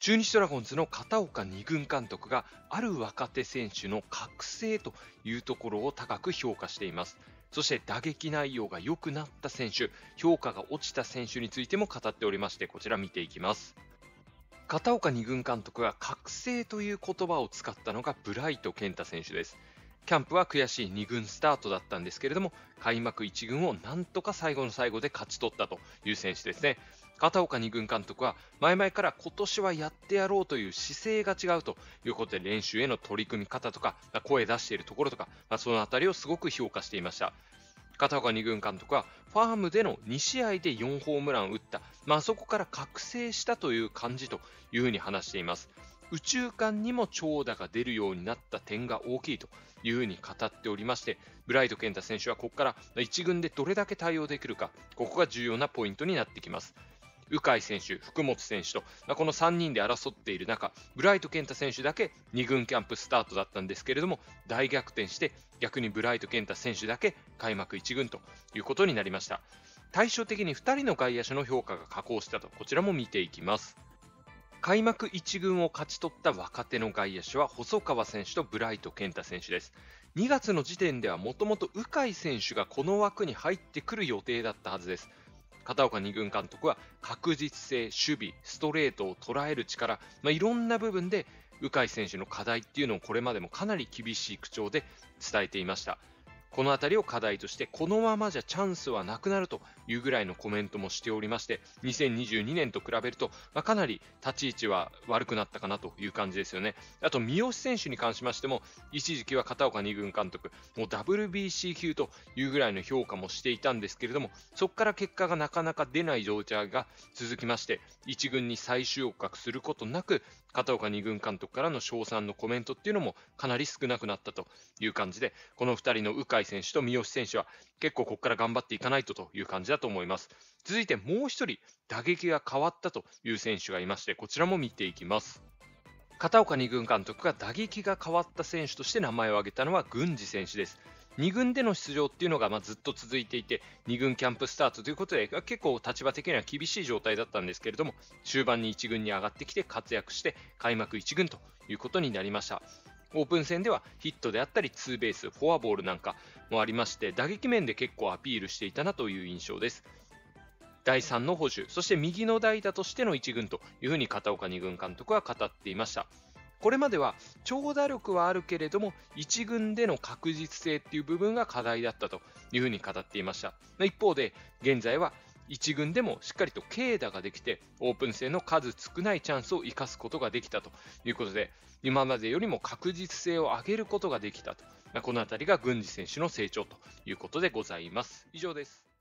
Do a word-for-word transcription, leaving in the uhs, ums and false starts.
中日ドラゴンズの片岡二軍監督がある若手選手の覚醒というところを高く評価しています。そして打撃内容が良くなった選手、評価が落ちた選手についても語っておりまして、こちら見ていきます。片岡二軍監督が覚醒という言葉を使ったのがブライト健太選手です。キャンプは悔しいに軍スタートだったんですけれども、開幕いち軍をなんとか最後の最後で勝ち取ったという選手ですね。片岡二軍監督は前々から今年はやってやろうという姿勢が違うということで、練習への取り組み方とか声出しているところとか、まあ、そのあたりをすごく評価していました。片岡二軍監督はファームでのに試合でよんホームランを打った、まあ、そこから覚醒したという感じというふうに話しています。宇宙間にも長打が出るようになった点が大きいというふうに語っておりまして、ブライト健太選手はここからいち軍でどれだけ対応できるか、ここが重要なポイントになってきます。鵜飼選手、福本選手と、まあ、このさんにんで争っている中、ブライト健太選手だけに軍キャンプスタートだったんですけれども、大逆転して逆にブライト健太選手だけ開幕いち軍ということになりました。対照的にふたりの外野手の評価が下降したと、こちらも見ていきます。開幕いち軍を勝ち取った若手の外野手は細川選手とブライト健太選手です。にがつの時点ではもともと鵜飼選手がこの枠に入ってくる予定だったはずです。片岡二軍監督は確実性、守備、ストレートを捉える力、まあ、いろんな部分で鵜飼選手の課題っていうのをこれまでもかなり厳しい口調で伝えていました。このあたりを課題として、このままじゃチャンスはなくなるというぐらいのコメントもしておりまして、にせんにじゅうにねんと比べると、まあ、かなり立ち位置は悪くなったかなという感じですよね。あと、三好選手に関しましても、一時期は片岡二軍監督、もう ダブリュービーシー 級というぐらいの評価もしていたんですけれども、そこから結果がなかなか出ない状態が続きまして、いち軍に再昇格することなく、片岡二軍監督からの称賛のコメントっていうのもかなり少なくなったという感じで、このふたりの鵜飼選手と三好選手は結構ここから頑張っていかないとという感じだと思います。続いてもうひとり打撃が変わったという選手がいまして、こちらも見ていきます。片岡二軍監督が打撃が変わった選手として名前を挙げたのは郡司選手です。に軍での出場っていうのがまあずっと続いていて、に軍キャンプスタートということで結構立場的には厳しい状態だったんですけれども、終盤にいち軍に上がってきて活躍して開幕いち軍ということになりました。オープン戦ではヒットであったりツーベース、フォアボールなんかもありまして、打撃面で結構アピールしていたなという印象です。だいさんの捕手、そして右の代打としてのいち軍というふうに片岡二軍監督は語っていました。これまでは長打力はあるけれどもいち軍での確実性っていう部分が課題だったというふうに語っていました。一方で現在はいち軍でもしっかりと軽打ができて、オープン戦の数少ないチャンスを生かすことができたということで、今までよりも確実性を上げることができたと、このあたりが郡司選手の成長ということでございます。以上です。